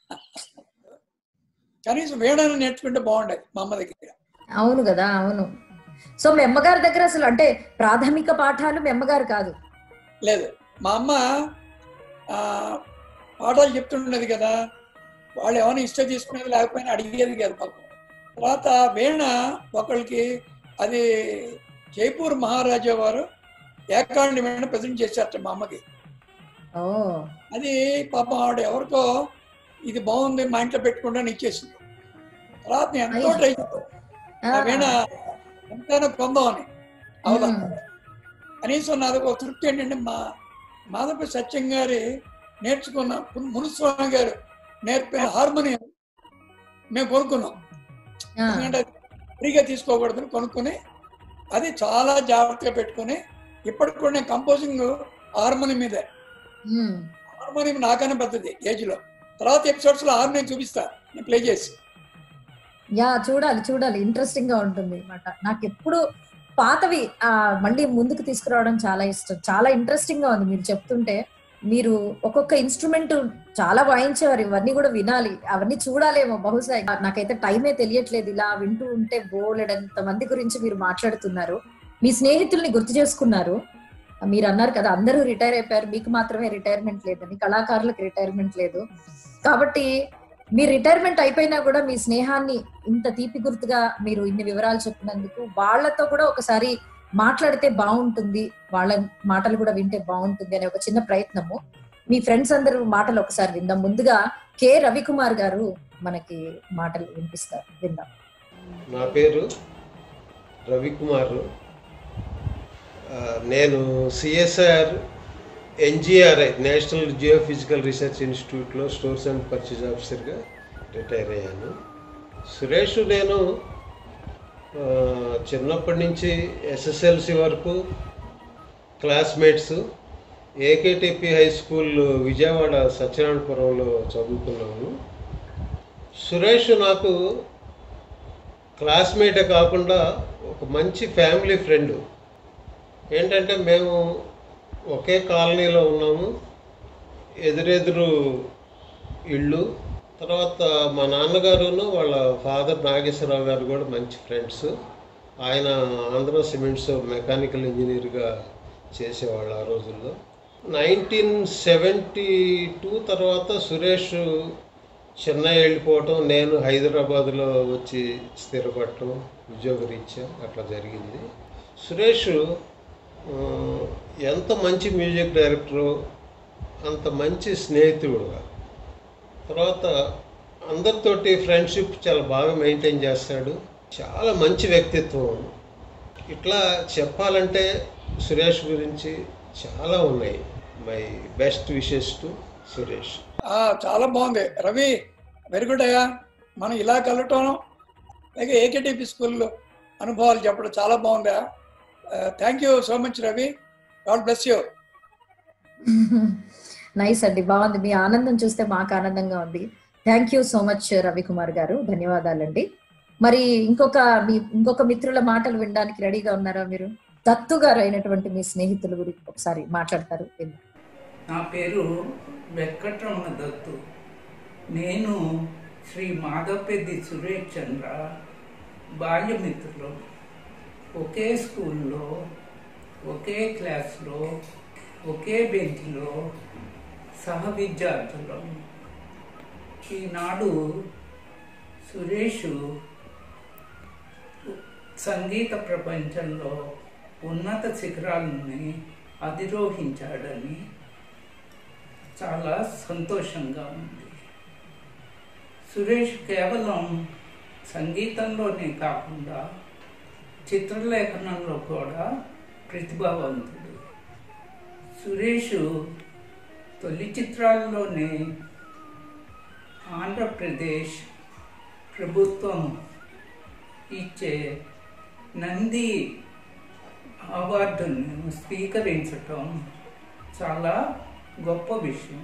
కనీసం వేడని నేర్చుకుంటే బాగుండేది మా అమ్మ దగ్గర. అవును కదా, అవును. సో మీ అమ్మగారి దగ్గర అసలు అంటే ప్రాథమిక పాఠాలు మీ అమ్మగారు కాదు? లేదు, మా అమ్మ ఆ పాఠాలు చెప్తుండేది కదా, వాళ్ళు ఏమైనా ఇష్టం తీసుకునేది లేకపోయినా అడిగేది కాదు పాపం. తర్వాత వీణ ఒకళ్ళకి అది జైపూర్ మహారాజా వారు ఏకాండి వీణ ప్రజెంట్ చేశారట మా అమ్మకి. అది పాపం ఆవిడ ఎవరికో ఇది బాగుంది మా ఇంట్లో పెట్టుకుంటాను ఇచ్చేసింది. తర్వాత ఎంతో ట్రై చేశాను వీణ ఎంతైనా కొందామని, అవునా. కనీసం నాది ఒక తృప్తి ఏంటంటే మా మాధవ సత్యం గారి నేర్చుకున్న మునుస్వామి గారు నేర్పిన హార్మోనియం మేము కొనుక్కున్నాం. ఎందుకంటే ఫ్రీగా తీసుకోకూడదని కొనుక్కుని అది చాలా జాగ్రత్తగా పెట్టుకుని ఇప్పటికి కూడా నేను కంపోజింగ్ హార్మోనియం మీదే. హార్మోనియం నాకన్నా పెద్దది ఏజ్ లో. తర్వాత ఎపిసోడ్స్ లో హార్మోనియం చూపిస్తా నేను ప్లే చేసి. యా చూడాలి చూడాలి, ఇంట్రెస్టింగ్ గా ఉంటుంది అన్నమాట. నాకు ఎప్పుడు పాతవి ఆ మళ్ళీ ముందుకు తీసుకురావడం చాలా ఇష్టం. చాలా ఇంట్రెస్టింగ్ గా ఉంది మీరు చెప్తుంటే. మీరు ఒక్కొక్క ఇన్స్ట్రుమెంట్ చాలా వాయించేవారు, ఇవన్నీ కూడా వినాలి, అవన్నీ చూడాలేమో బహుశా. నాకైతే టైమే తెలియట్లేదు, ఇలా వింటూ ఉంటే బోలెడంత మంది గురించి మీరు మాట్లాడుతున్నారు. మీ స్నేహితుల్ని గుర్తు చేసుకున్నారు. మీరు అన్నారు కదా అందరూ రిటైర్ అయిపోయారు, మీకు మాత్రమే రిటైర్మెంట్ లేదని. కళాకారులకు రిటైర్మెంట్ లేదు కాబట్టి మీ రిటైర్మెంట్ అయిపోయినా కూడా మీ స్నేహాన్ని ఇంత తీపి గుర్తుగా మీరు ఇన్ని వివరాలు చెప్పినందుకు, వాళ్ళతో కూడా ఒకసారి మాట్లాడితే బాగుంటుంది, వాళ్ళ మాటలు కూడా వింటే బాగుంటుంది అనే ఒక చిన్న ప్రయత్నము. మీ ఫ్రెండ్స్ అందరూ మాటలు ఒకసారి విందాం. ముందుగా కె రవికుమార్ గారు మనకి మాటలు వినిపిస్తారు, విందాం. నా పేరు రవికుమార్. నేను C S R N G R I national geophysical research ఇన్స్టిట్యూట్లో స్టోర్స్ అండ్ పర్చేజ్ ఆఫీసర్గా రిటైర్ అయ్యాను. సురేష్ నేను చిన్నప్పటి నుంచి ఎస్ఎస్ఎల్సి వరకు classmates. A K T P high school Vijayawada సత్యనారాయణపురంలో చదువుకున్నాము. సురేష్ నాకు క్లాస్మేటే కాకుండా ఒక మంచి ఫ్యామిలీ ఫ్రెండ్. ఏంటంటే మేము ఒకే కాలనీలో ఉన్నాము, ఎదురెదురు ఇళ్ళు. తర్వాత మా నాన్నగారును వాళ్ళ ఫాదర్ నాగేశ్వరరావు గారు కూడా మంచి ఫ్రెండ్స్. ఆయన ఆంధ్ర సిమెంట్స్ మెకానికల్ ఇంజనీర్గా చేసేవాళ్ళు ఆ రోజుల్లో. నైన్టీన్ సెవెంటీ టూ తర్వాత సురేష్ చెన్నై వెళ్ళిపోవటం, నేను హైదరాబాద్లో వచ్చి స్థిరపడటం ఉద్యోగరీత్యా అట్లా జరిగింది. సురేష్ ఎంత మంచి మ్యూజిక్ డైరెక్టరు, అంత మంచి స్నేహితుడు. తర్వాత అందరితోటి ఫ్రెండ్షిప్ చాలా బాగా మెయింటైన్ చేస్తాడు. చాలా మంచి వ్యక్తిత్వం. ఇట్లా చెప్పాలంటే సురేష్ గురించి చాలా ఉన్నాయి. My best wishes to Suresh. చాలా బాగుంది రవి, వెరీ గుడ్ అయ్యా. మనం ఇలా కలవటం అలాగే ఏకేటిపి స్కూల్లో అనుభవాలు చెప్పడం చాలా బాగుందా. Thank you so much Ravi, God bless you. Nice అండి, బాగుంది. మీ ఆనందం చూస్తే మాకు ఆనందంగా ఉంది. Thank you so much Ravikumar garu, ధన్యవాదాలండి. మరి ఇంకొక మీ ఇంకొక మిత్రుల మాటలు వినడానికి రెడీగా ఉన్నారా మీరు? దత్తు గారు అయినటువంటి మీ స్నేహితుల గురించి ఒకసారి మాట్లాడతారు. నా పేరు వెంకటరమణ దత్తు. నేను శ్రీ మాధవపెద్ది సురేష్ చంద్ర బాల్యమిత్రులు. ఒకే స్కూల్లో, ఒకే క్లాస్లో, ఒకే బెంచ్లో సహ విద్యార్థులు. ఈనాడు సురేష్ సంగీత ప్రపంచంలో ఉన్నత శిఖరాలని అధిరోహించాడని చాలా సంతోషంగా ఉంది. సురేష్ కేవలం సంగీతంలోనే కాకుండా చిత్రలేఖనంలో కూడా ప్రతిభావంతుడు. సురేష్ తొలి చిత్రాల్లోనే ఆంధ్రప్రదేశ్ ప్రభుత్వం ఇచ్చే నంది అవార్డును స్వీకరించటం చాలా గొప్ప విషయం.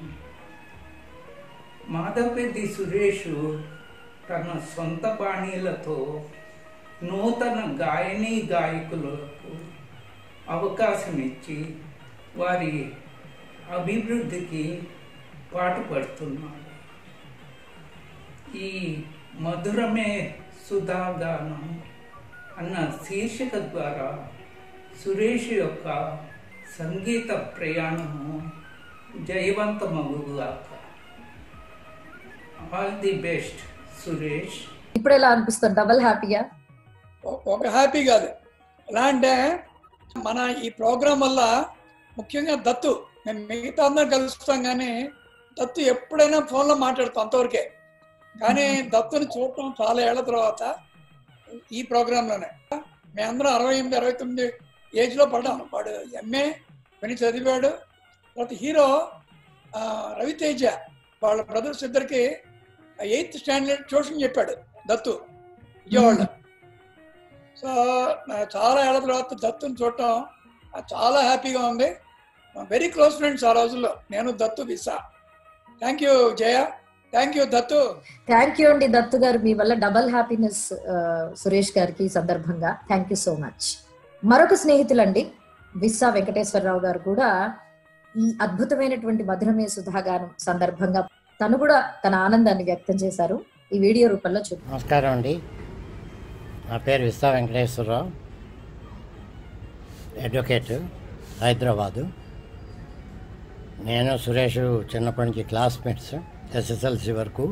మాధవపెద్ది సురేష్ తన సొంత బాణీలతో నూతన గాయనీ గాయకులకు అవకాశం ఇచ్చి వారి అభివృద్ధికి పాటుపడుతున్నాడు. ఈ మధురమే సుధాగానం అన్న శీర్షిక ద్వారా సురేష్ యొక్క సంగీత ప్రయాణము జయవంతమగుగాక. All the best Suresh. ఇప్పుడు ఎలా అనిపిస్తుంది? డబల్ హ్యాపీయా? ఒక హ్యాపీ కాదు. ఎలా అంటే మన ఈ ప్రోగ్రాం వల్ల ముఖ్యంగా దత్తు, మేము మిగతా అందరం కలుస్తాం కానీ దత్తు ఎప్పుడైనా ఫోన్లో మాట్లాడుతాం అంతవరకే. కానీ దత్తుని చూడటం చాలా ఏళ్ల తర్వాత ఈ ప్రోగ్రాంలోనే. మేమందరం అరవై ఎనిమిది అరవై తొమ్మిది ఏజ్లో పడ్డాం. వాడు ఎంఏ కొని చదివాడు. తర్వాత హీరో రవితేజ వాళ్ళ బ్రదర్స్ ఇద్దరికి ఎయిత్ స్టాండర్డ్ ట్యూషన్ చెప్పాడు దత్తు విజయవాడలో. సో చాలా ఏళ్ల తర్వాత దత్తుని చూడటం చాలా హ్యాపీగా ఉంది. వెరీ క్లోజ్ ఫ్రెండ్స్ ఆ రోజుల్లో నేను, Dattu, Visa. Thank you Jaya. Thank you Dattu. Thank you అండి దత్తు గారు. మీ వల్ల డబల్ హ్యాపీనెస్ సురేష్ గారికి సందర్భంగా థ్యాంక్ యూ సో మచ్. మరొక స్నేహితులండి విస్సా వెంకటేశ్వరరావు గారు కూడా ఈ అద్భుతమైనటువంటి మధురమే సుధాగానం సందర్భంగా తను కూడా తన ఆనందాన్ని వ్యక్తం చేశారు. ఈ వీడియో రూపంలో చూద్దాం. నమస్కారం అండి, నా పేరు విస్సా వెంకటేశ్వరరావు, అడ్వకేట్, హైదరాబాదు. నేను సురేష్ చిన్నప్పటి నుంచి క్లాస్మేట్స్, ఎస్ఎస్ఎల్సి వరకు.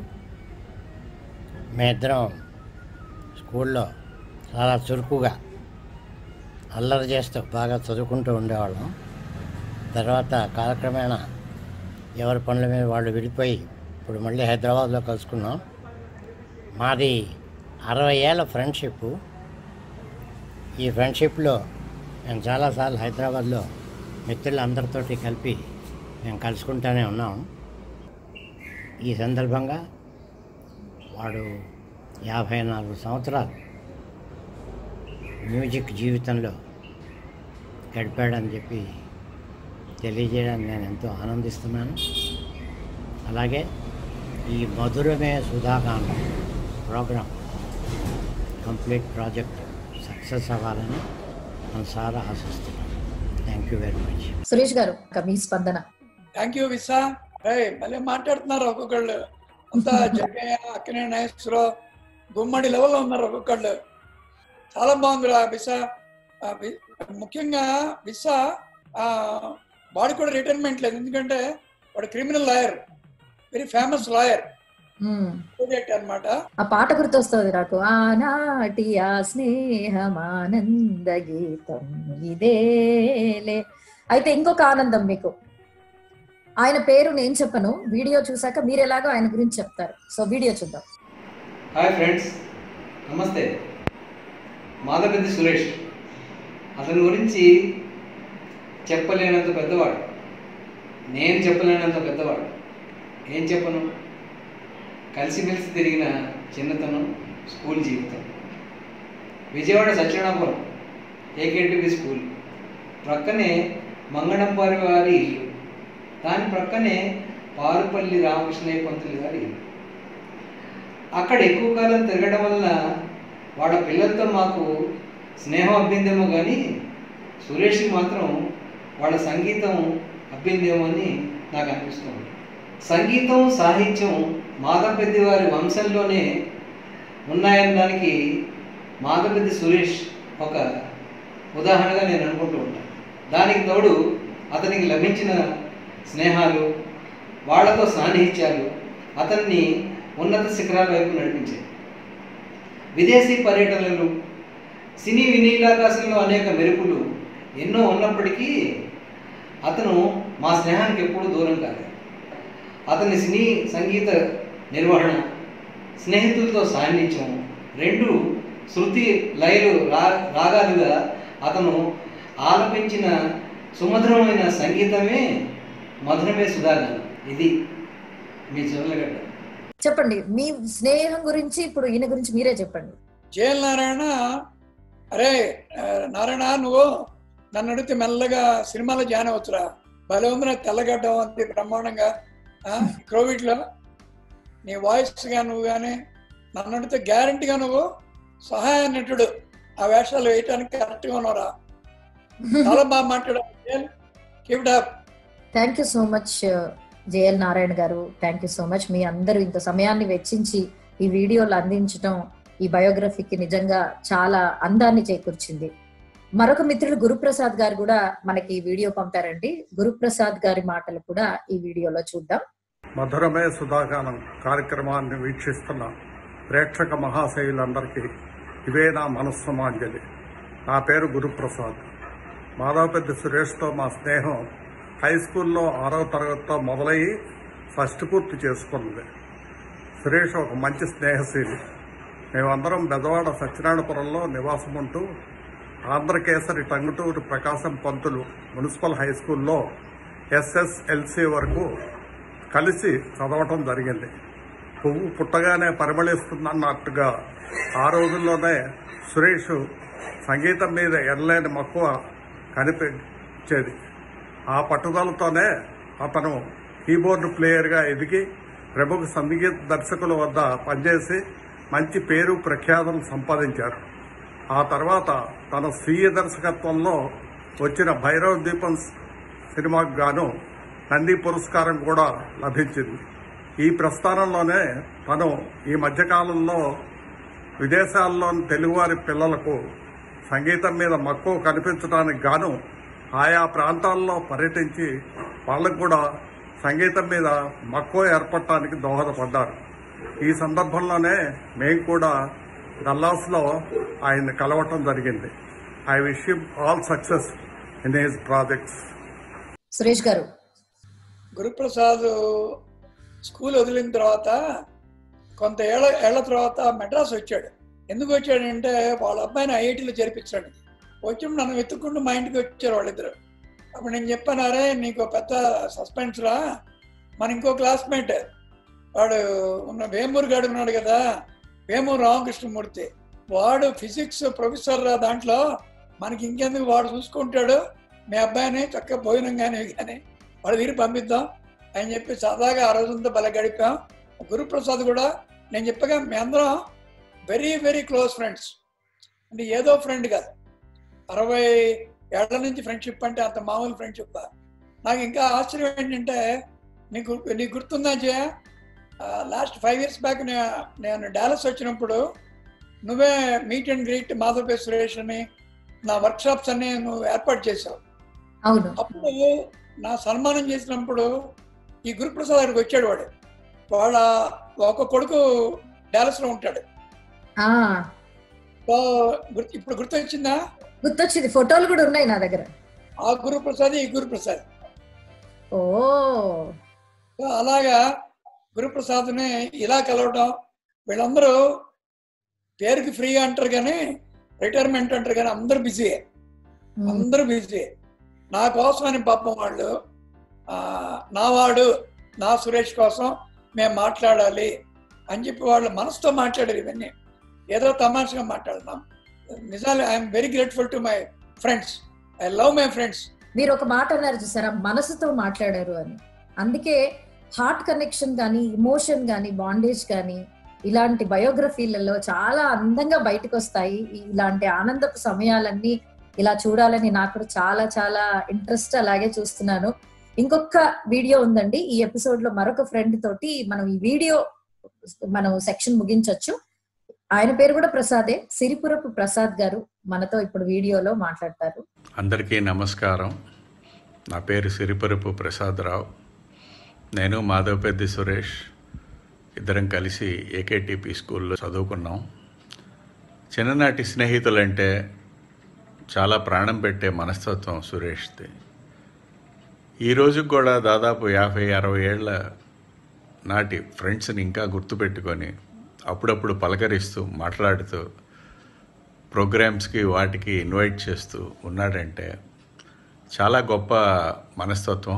మేమిద్దరం స్కూల్లో చాలా చురుకుగా అల్లరి చేస్తూ బాగా చదువుకుంటూ ఉండేవాళ్ళం. తర్వాత కాలక్రమేణా ఎవరి పనుల మీద వాళ్ళు విడిపోయి ఇప్పుడు మళ్ళీ హైదరాబాద్లో కలుసుకున్నాం. మాది అరవై ఏళ్ళ ఫ్రెండ్షిప్. ఈ ఫ్రెండ్షిప్లో మేము చాలాసార్లు హైదరాబాద్లో మిత్రులు అందరితోటి కలిపి మేము కలుసుకుంటూనే ఉన్నాం. ఈ సందర్భంగా వాడు యాభై నాలుగు సంవత్సరాలు మ్యూజిక్ జీవితంలో గడిపాడని చెప్పి తెలియజేయడానికి నేను ఎంతో ఆనందిస్తున్నాను. అలాగే ఈ Madhurame Sudhaganam program complete project success అవ్వాలని మనం చాలా ఆశిస్తున్నాను. Thank you very much. Suresh garu మీ స్పందన. Thank you Visa. మళ్ళీ మాట్లాడుతున్నారు ఒక్కొక్కళ్ళు. అంతా జగ్గయ్య, అక్కనే నాగేశ్వరరావు, గుమ్మడి లెవెల్లో ఉన్నారు ఒక్కొక్కళ్ళు. చాలా బాగుందిరా విసా. ముఖ్యంగా విసా వాడు కూడా రిటైర్మెంట్ లేదు, ఎందుకంటే వాడు criminal lawyer, very famous lawyer అనమాట. ఆ పాట గుర్తొస్తుంది నాకు. ఆనాటి ఆ స్నేహమానంద గీతం ఇదేలే. అయితే ఇంకొక ఆనందం మీకు. ఆయన పేరు నేను చెప్పను, వీడియో చూసాక మీరు ఎలాగో ఆయన గురించి చెప్తారు. సో వీడియో చూద్దాం. Hi friends, namaste. మాధవపెద్ది సురేష్. అతని గురించి చెప్పలేనంత పెద్దవాడు, నేను చెప్పలేనంత పెద్దవాడు. ఏం చెప్పను, కలిసిమెలిసి తిరిగిన చిన్నతనం, స్కూల్ జీవితం. విజయవాడ సత్యనాపురం ఏకేటివి స్కూల్ ప్రక్కనే మంగళంపారి వారి ఇల్లు, దాని ప్రక్కనే పారుపల్లి రామకృష్ణయ్య పంతులు గారి ఇల్లు. అక్కడ ఎక్కువ కాలం తిరగడం వల్ల వాళ్ళ పిల్లలతో మాకు స్నేహం అబ్బిందేమో కానీ సురేష్కి మాత్రం వాళ్ళ సంగీతం అబ్బిందేమో అని నాకు అనిపిస్తుంది. సంగీతం, సాహిత్యం మాధవపెద్ది వారి వంశంలోనే ఉన్నాయనడానికి మాధవపెద్ది సురేష్ ఒక ఉదాహరణగా నేను అనుకుంటూ ఉంటాను. దానికి తోడు అతనికి లభించిన స్నేహాలు, వాళ్లతో సాన్నిహిత్యాలు అతన్ని ఉన్నత శిఖరాల వైపు నడిపించాయి. విదేశీ పర్యటనలు, సినీ వినీలాకాశంలో అనేక మెరుపులు ఎన్నో ఉన్నప్పటికీ అతను మా స్నేహానికి ఎప్పుడూ దూరం కాలేదు. అతని సినీ సంగీత నిర్వహణ, స్నేహితులతో సాన్నిధ్యం రెండు శృతి లయలు రా రాగాలుగా అతను ఆలపించిన సుమధురమైన సంగీతమే మధురమే సుధాగానం. ఇది మీ చర్లగడ్డ. చెప్పండి మీ స్నేహం గురించి. ఇప్పుడు ఈయన గురించి మీరే చెప్పండి. జేఎల్ నారాయణ. అరే నారాయణ, నువ్వు నన్ను అడిగితే మెల్లగా సినిమాలో జాయిన్ అవచ్చురా. భలే ఉంది నా తెల్లగడ్డం అంతే బ్రహ్మాండంగా. కోవిడ్లో నీ వాయిస్గా నువ్వు కానీ నన్ను అడిగితే గ్యారంటీగా నువ్వు సహాయ నటుడు ఆ వేషాలు వేయటానికి కరెక్ట్గా ఉన్నారా. చాలా బాగా మాట్లాడారు. Keep it up. Thank you so much J L Narayana garu. Thank you so much. మీ అందరూ ఇంత సమయాన్ని వెచ్చించి ఈ వీడియోలు అందించడం ఈ బయోగ్రఫీకి నిజంగా చాలా అందాన్ని చేకూర్చింది. మరొక మిత్రుడు గురుప్రసాద్ గారు కూడా మనకి ఈ వీడియో పంపారండి. గురుప్రసాద్ గారి మాటలు కూడా ఈ వీడియోలో చూద్దాం. మధురమే సుధాగానం కార్యక్రమాన్ని వీక్షిస్తున్న ప్రేక్షక మహాశయులందరికీ ఇవే నా మనస్సమాంజలి. నా పేరు గురుప్రసాద్. మాధవపెద్ది సురేష్తో మా స్నేహం హై స్కూల్లో ఆరవ తరగతితో మొదలయ్యి ఫస్ట్ పూర్తి చేసుకున్నది. సురేష్ ఒక మంచి స్నేహశీలి. మేమందరం బెజవాడ సత్యనారాయణపురంలో నివాసం ఉంటూ ఆంధ్రకేసరి టంగుటూరి ప్రకాశం పంతులు మున్సిపల్ హై స్కూల్లో ఎస్ఎస్ఎల్సి వరకు కలిసి చదవటం జరిగింది. పువ్వు పుట్టగానే పరిమళిస్తుందన్నట్టుగా ఆ రోజుల్లోనే సురేష్ సంగీతం మీద ఎనలేని మక్కువ కనిపించేది. ఆ పట్టుదలతోనే అతను కీబోర్డు ప్లేయర్గా ఎదిగి ప్రముఖ సంగీత దర్శకుల వద్ద పనిచేసి మంచి పేరు ప్రఖ్యాతలు సంపాదించారు. ఆ తర్వాత తన స్వీయ దర్శకత్వంలో వచ్చిన భైరవ దీపం సినిమాకు గాను నంది పురస్కారం కూడా లభించింది. ఈ ప్రస్థానంలోనే తను ఈ మధ్యకాలంలో విదేశాల్లోని తెలుగువారి పిల్లలకు సంగీతం మీద మక్కువ కనిపించడానికి గాను ఆయా ప్రాంతాల్లో పర్యటించి వాళ్లకు కూడా సంగీతం మీద మక్కువ ఏర్పడటానికి దోహదపడ్డారు. ఈ సందర్భంలోనే మేము కూడా డల్లాస్లో ఆయన్ని కలవటం జరిగింది. I wish him all success in his projects. Suresh garu, Guruprasad school వదిలిన తర్వాత కొంత ఏళ్ళ ఏళ్ల తర్వాత మెడ్రాస్ వచ్చాడు. ఎందుకు వచ్చాడంటే వాళ్ళ అబ్బాయిని ఐఐటీలో చేర్పించాడు. వచ్చి నన్ను వెతుక్కుంటూ మా ఇంటికి వచ్చారు వాళ్ళిద్దరు. అప్పుడు నేను చెప్పాను, అరే నీకు పెద్ద సస్పెన్స్ రా, మన ఇంకో క్లాస్మేట్ వాడు ఉన్న వేమూరు గాడు ఉన్నాడు కదా, వేమూరు రామకృష్ణమూర్తి, వాడు ఫిజిక్స్ ప్రొఫెసర్ రా, దాంట్లో మనకి ఇంకెందుకు వాడు చూసుకుంటాడు, మీ అబ్బాయిని చక్కగా భోజనం కానీ కానీ వాడు తీరి పంపిద్దాం అని చెప్పి సరదాగా ఆ రోజంతా బల గడిపాం. గురుప్రసాద్ కూడా నేను చెప్పగా మీ అందరం వెరీ వెరీ క్లోజ్ ఫ్రెండ్స్. అంటే ఏదో ఫ్రెండ్ కాదు, అరవై ఏళ్ల నుంచి ఫ్రెండ్షిప్ అంటే అంత మామూలు ఫ్రెండ్షిప్. నాకు ఇంకా ఆశ్చర్యం ఏంటంటే, నీకు నీకు గుర్తుందా Jaya, last five years back నేను డాలస్ వచ్చినప్పుడు నువ్వే meet and greet Madhavape Suresh అని నా వర్క్షాప్స్ అన్ని నువ్వు ఏర్పాటు చేసావు. అవును. అప్పుడు నా సన్మానం చేసినప్పుడు ఈ గురుప్రసాద్ గారికి వచ్చాడు. వాడు వాళ్ళ ఒక కొడుకు డాలస్ లో ఉంటాడు. ఇప్పుడు గుర్తొచ్చిందా? గుర్తొచ్చింది, ఫోటోలు కూడా ఉన్నాయి నా దగ్గర. ఆ గురుప్రసాద్ ఈ గురుప్రసాద్. ఓ అలాగా గురుప్రసాద్ని ఇలా కలవటం, వీళ్ళందరూ పేరుకి ఫ్రీ అంటారు కానీ రిటైర్మెంట్ అంటారు కానీ అందరూ బిజీ, అందరూ బిజీ. నా కోసం అని పాపం వాళ్ళు నా వాడు నా సురేష్ కోసం మేము మాట్లాడాలి అని చెప్పి వాళ్ళు మనసుతో మాట్లాడారు. ఇవన్నీ ఏదో తమాషగా మాట్లాడుతున్నాం. నిజాలు I'm very grateful to my friends. I love my friends. మీరు ఒక మాట అన్నారు చూసారా, మనసుతో మాట్లాడారు అని. అందుకే హార్ట్ కనెక్షన్ కానీ, ఇమోషన్ కానీ, బాండేజ్ కానీ ఇలాంటి బయోగ్రఫీలలో చాలా అందంగా బయటకు వస్తాయి. ఇలాంటి ఆనందపు సమయాలన్నీ ఇలా చూడాలని నాకు కూడా చాలా చాలా ఇంట్రెస్ట్. అలాగే చూస్తున్నాను. ఇంకొక వీడియో ఉందండి ఈ ఎపిసోడ్ లో. మరొక ఫ్రెండ్ తోటి మనం ఈ వీడియో మనం సెక్షన్ ముగించవచ్చు. ఆయన పేరు కూడా ప్రసాదే, సిరిపురపు ప్రసాద్ గారు మనతో ఇప్పుడు వీడియోలో మాట్లాడతారు. అందరికీ నమస్కారం. నా పేరు సిరిపురపు ప్రసాదరావు. నేను మాధవపెద్ది సురేష్ ఇద్దరం కలిసి ఏకేటీపీ స్కూల్లో చదువుకున్నాం. చిన్ననాటి స్నేహితులంటే చాలా ప్రాణం పెట్టే మనస్తత్వం సురేష్ది. ఈ రోజుకి కూడా దాదాపు యాభై అరవై ఏళ్ల నాటి ఫ్రెండ్స్ని ఇంకా గుర్తుపెట్టుకొని అప్పుడప్పుడు పలకరిస్తూ మాట్లాడుతూ ప్రోగ్రామ్స్కి వాటికి ఇన్వైట్ చేస్తూ ఉన్నాడంటే చాలా గొప్ప మనస్తత్వం.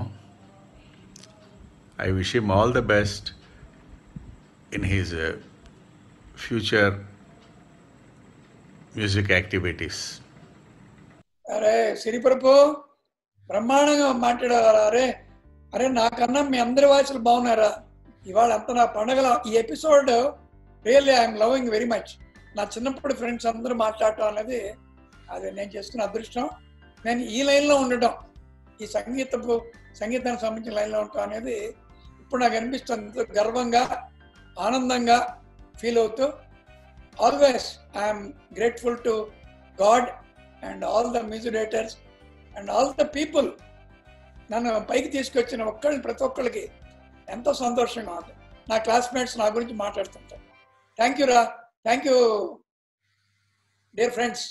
I wish him all the best in his future music activities. అరే సిరిపురపు బ్రహ్మాండంగా మాట్లాడారా. అరే అరే నాకన్నా మీ అందరి వాయిస్లు బాగున్నారా. ఇవాళ అంత నా పండగల ఈ episode really I'm loving very much. నా చిన్నప్పుడు ఫ్రెండ్స్ అందరూ మాట్లాడటం అనేది అది నేను చేసుకున్న అదృష్టం. నేను ఈ లైన్లో ఉండటం, ఈ సంగీతపు సంగీతానికి సంబంధించిన లైన్లో ఉండటం అనేది ఇప్పుడు నాకు అనిపిస్తుంది. గర్వంగా, ఆనందంగా ఫీల్ అవుతూ always I'm grateful to God and all the music directors and all the people. నన్ను పైకి తీసుకొచ్చిన ఒక్కళ్ళు ప్రతి ఒక్కళ్ళకి ఎంతో సంతోషంగా ఉంది. నా క్లాస్మేట్స్ నా గురించి మాట్లాడుతుంటారు. థ్యాంక్ యూ రా, thank you dear friends.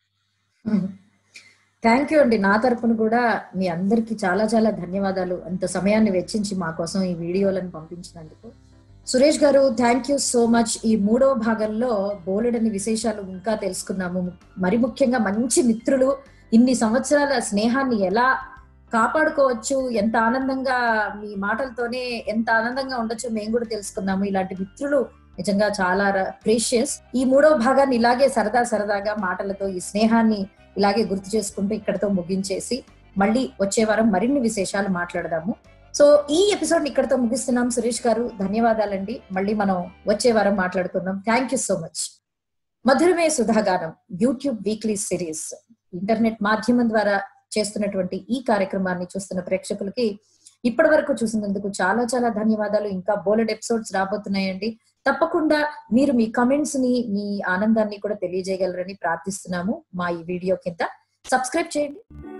Thank you అండి. నా తరపున కూడా మీ అందరికి చాలా చాలా ధన్యవాదాలు, అంత సమయాన్ని వెచ్చించి మా కోసం ఈ వీడియోలను పంపించినందుకు. సురేష్ గారు, థ్యాంక్ యూ సో మచ్. ఈ మూడవ భాగంలో బోలెడని విశేషాలు ఇంకా తెలుసుకున్నాము. మరి ముఖ్యంగా మంచి మిత్రులు, ఇన్ని సంవత్సరాల స్నేహాన్ని ఎలా కాపాడుకోవచ్చు, ఎంత ఆనందంగా మీ మాటలతోనే ఎంత ఆనందంగా ఉండొచ్చు మేము కూడా తెలుసుకున్నాము. ఇలాంటి మిత్రులు నిజంగా చాలా ప్రీషియస్. ఈ మూడవ భాగాన్ని ఇలాగే సరదా సరదాగా మాటలతో ఈ స్నేహాన్ని ఇలాగే గుర్తు చేసుకుంటూ ఇక్కడతో ముగించేసి మళ్ళీ వచ్చే వారం మరిన్ని విశేషాలు మాట్లాడదాము. సో ఈ ఎపిసోడ్ ఇక్కడతో ముగిస్తున్నాం. సురేష్ గారు ధన్యవాదాలండి. మళ్ళీ మనం వచ్చే వారం మాట్లాడుకుందాం. Thank you so much. Madhurame Sudhaganam YouTube weekly series internet మాధ్యమం ద్వారా చేస్తున్నటువంటి ఈ కార్యక్రమాన్ని చూస్తున్న ప్రేక్షకులకి ఇప్పటి వరకు చూసినందుకు చాలా చాలా ధన్యవాదాలు. ఇంకా బోలెడ్ ఎపిసోడ్స్ రాబోతున్నాయండి. తప్పకుండా మీరు మీ కమెంట్స్ ని, మీ ఆనందాన్ని కూడా తెలియజేయగలరని ప్రార్థిస్తున్నాము. మా ఈ వీడియో కింద సబ్స్క్రైబ్ చేయండి.